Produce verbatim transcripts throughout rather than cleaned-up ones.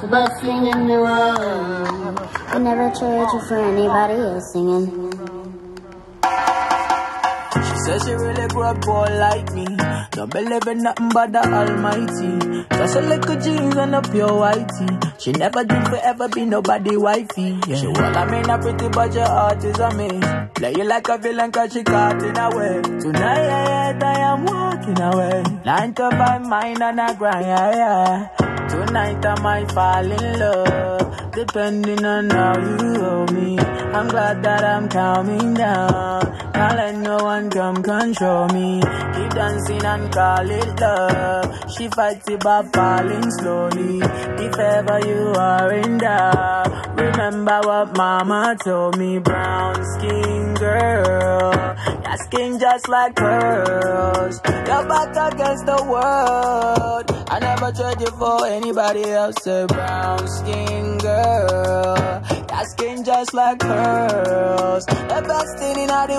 the best thing in the world. I never trade you for anybody else singing. She says she really grew up poor like me. Don't believe in nothing but the Almighty. Just a little jeans and a pure whitey. She never dreamed to ever be nobody wifey. Yeah. She well, I mean, a pretty but your heart is a maze. Play you like a villain cause she caught in a way. Tonight I am walking away. Nine to five mine and I grind, yeah, yeah. Tonight I might fall in love, depending on how you hold me. I'm glad that I'm calming down. Can't let no one come control me. Keep dancing and call it love. She fights it by falling slowly. If ever you are in doubt, remember what mama told me. Brown skin girl, your skin just like pearls. Your back against the world. I never trade you for anybody else. A brown skin girl, your skin just like pearls. The best thing in all the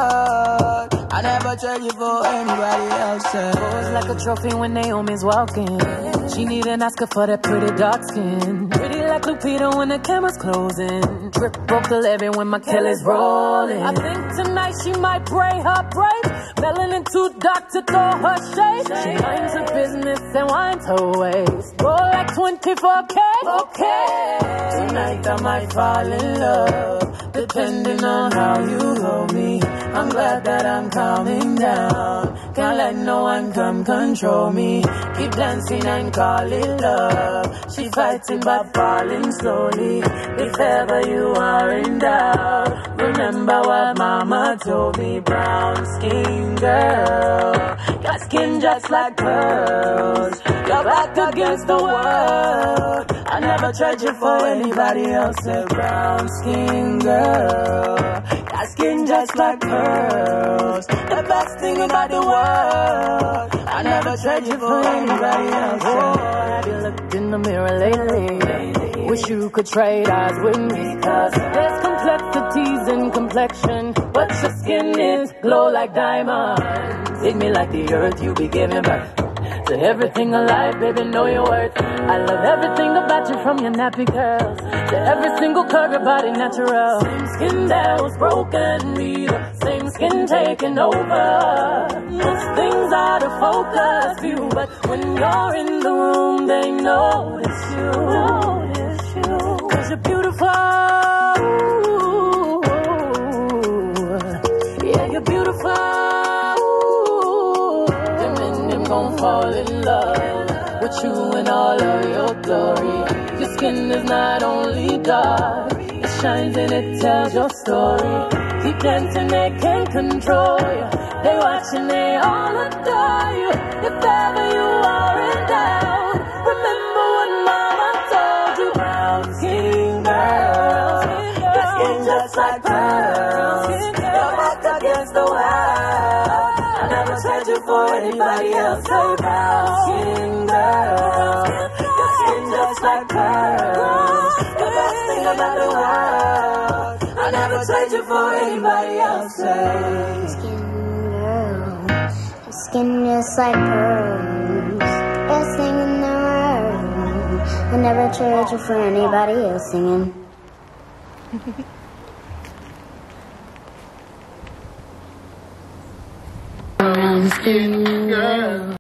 world. I never trade you for anybody else. Pose like a trophy when Naomi's walking. She need an Oscar for that pretty dark skin. Pretty like Lupita when the camera's closing. Drip broke the levee when my Kelly's rolling. I think tonight she might braid her braids. Melanin too dark to throw her shade. She minds her business and winds her waist. Go like twenty-four K. Okay. Tonight I might fall in love, depending on how you hold me. I'm glad that I'm calming down. Can't let no one come control me. Keep dancing and call it love. She fighting but falling slowly. If ever you are in doubt, remember what mama told me. Brown skin girl, your skin just like pearls. Your back against the world. I never trade you for anybody else. A brown skin girl, your skin just like pearls. The best thing about the world. I never trade you for anybody else. Oh, have you looked in the mirror lately? Wish you could trade eyes with me. Cause there's complexities in complexion, but your skin is glow like diamonds. Hit me like the earth, you be giving birth to everything alive, baby, know your worth. I love everything about you, from your nappy curls to every single curve, your body natural. Same skin that was broken, be the same skin taking over. Most things out of focus view, but when you're in the room, they notice you. Notice you. Cause you're beautiful. Yeah, you're beautiful. Gon' fall in love with you in all of your glory. Your skin is not only dark, it shines and it tells your story. Keep dancing, they can't control you. They watching, they all adore you. If ever you are in doubt, remember what mama told you. Brown skin girl, your skin just like pearls. Your back against the wall. I never trade you for anybody else. A brown skin girl, your skin just like pearls. The best thing about the world. I never trade you for anybody else. Skin girl, your skin just like pearls. Best thing in the world. I never trade you for anybody else singing. Brown skin girl.